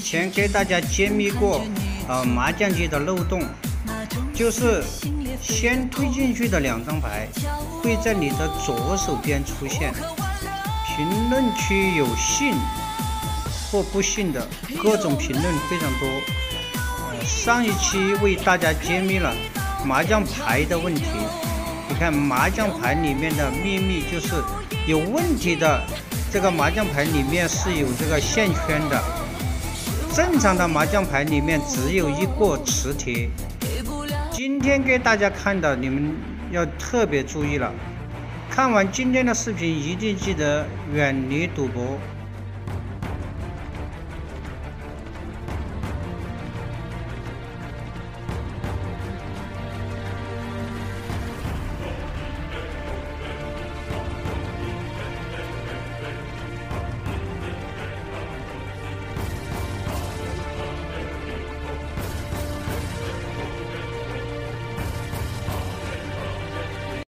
前给大家揭秘过麻将机的漏洞，就是先推进去的2张牌会在你的左手边出现。评论区有信或不信的各种评论非常多。上一期为大家揭秘了麻将牌的问题。你看麻将牌里面的秘密就是有问题的这个麻将牌里面是有这个线圈的，正常的麻将牌里面只有一个磁铁。今天给大家看的你们要特别注意了，看完今天的视频一定记得远离赌博。